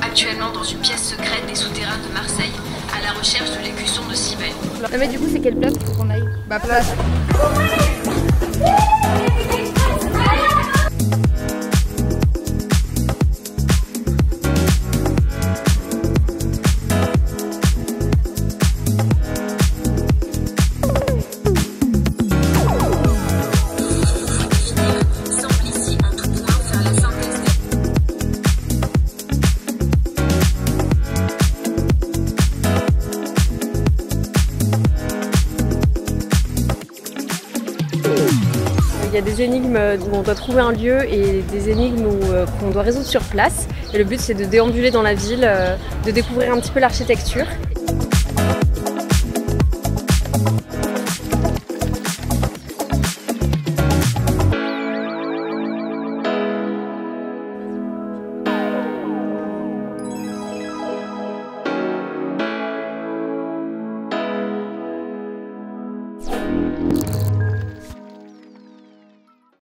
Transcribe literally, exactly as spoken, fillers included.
actuellement dans une pièce secrète des souterrains de Marseille, à la recherche de l'écusson de Cybèle. Non mais du coup c'est quelle place qu'il faut qu'on aille? Bah place. Il y a des énigmes où on doit trouver un lieu et des énigmes qu'on doit résoudre sur place. Et le but c'est de déambuler dans la ville, de découvrir un petit peu l'architecture.